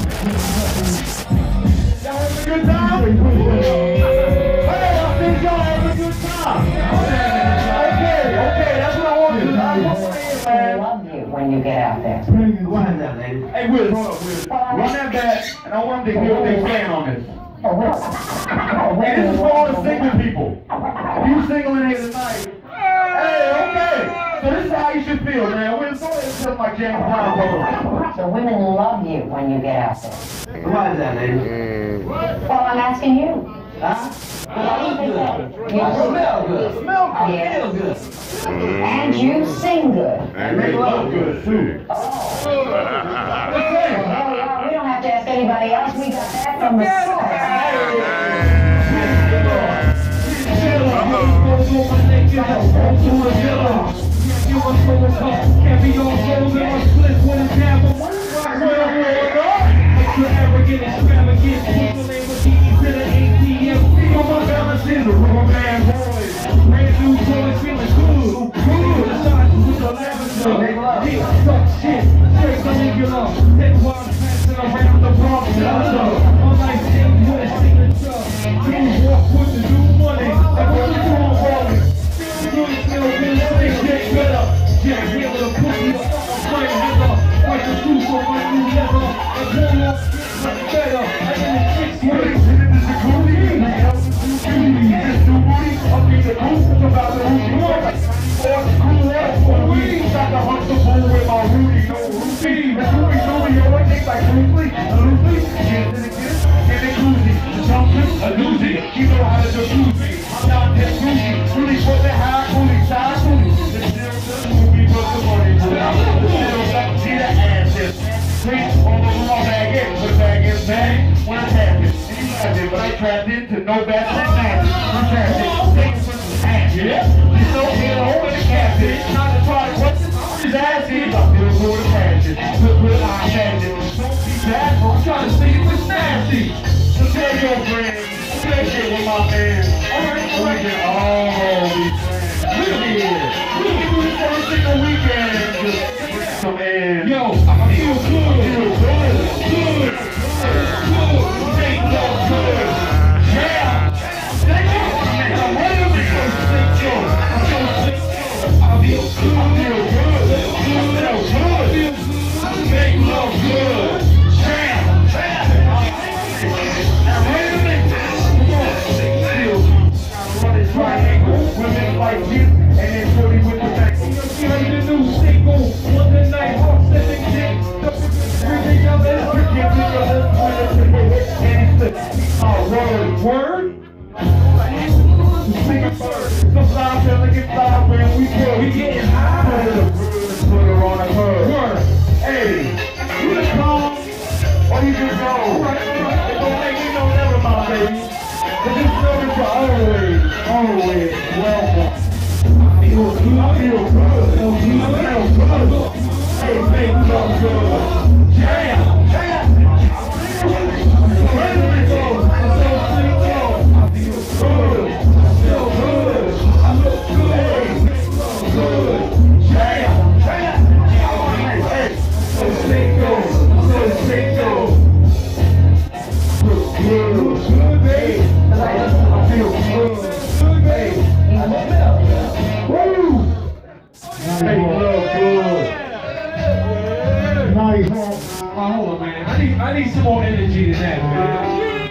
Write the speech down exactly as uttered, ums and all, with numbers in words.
Y'all having a good time? Hey, I think y'all having a good time. Okay, okay, that's what I want to do. I want to love you when you get out there. Why is that, lady? Hey, Willis, hold up, Willis. Run that back, and I want them to hear what they saying on this. Hey, this is for all the single people. If you single in here tonight, hey, okay. So this is how you should feel, man. We're going to tell my James Brown. So women love you when you get out there. Why is that, lady? Well, I'm asking you. Huh? What do you think? You Smell good. Smell good. Yeah. Feel good. And you sing good. And they love good, too. Oh. Well, we don't have to ask anybody else. We got that from the source. Can't be all gold in my split when it's down, but one extra arrogant, extravagant, people name with D's to the A T M. Come on, balance in the wrong man boys. Brand new toys feeling good, good. The size with the lavender, deep suck shit, straight caligula. Head wild passing around the Bronx, all night things with a signature. You walk with the new money, like what you doing, rolling. Feel good, feel good, things get better. Yeah, here with a pussy, a flame hither. Like the juice on my new leather. And pull up, get better. I got the chicks with it. This is the coolie. This is the booty. Up in the roof. It's about the roof. Or the cool ass for the weed. Got the hustle bull with my Rudy. No Rudy. It's Rudy, Rudy. Yo, I think like Rudy. A Lucy. Get to the kiss. Get the koozie. Something. A doozy. You know how to do koozie. I'm not that Rudy. Rudy for the high coolie. Side coolie. It's still the movie for the money. It's still that. See the asses. Street on the raw bag in. Put the bag in bag. When it's happening. But I trapped into no bad thing magic. I'm trapped in. Take some ass. Yeah. You know, get a hold of the captain. Not to try to what's his ass is. I feel good with passion. Good with eye passion. Don't be bad, but I'm trying to see if it's nasty. So tell your friends. Play shit with my man. Alright, alright. We can all be friends. Really is. We can do this every single weekend. Just bring some air. Yo, I feel good. I feel good. Good. Good. Make love good. Yeah. Thank you. I'm ready to go sick, yo. I'm so sick, yo. I feel good. I feel good. I feel good. Make love good. Yeah. Now wait a minute. Come on. Feel good. I'm running triangle. Women like you. And then forty with the back. You know the new single. One the night. Hawk stepping dick. Everything of it. You can't be the whole point of the way. And it's the word. Word? Sing a bird. Sometimes they'll get loud when we go. We getting high. Put her on a curve. Word. Hey, you just come or you just go. It don't make me no never mind, baby. But just know that you're always, always welcome. I feel good. I feel good. I feel good. Hey, make love good. Jam. Jam. Where do we go? I feel good. I feel good. I look good. Hey, make love good. Jam. Jam. Hey, so single. So single. Look good. Look good, babe. I feel good. Good, babe. I smell. Woo. Make love good. Nice. Oh, hold on, man. I need, I need some more energy than that, man.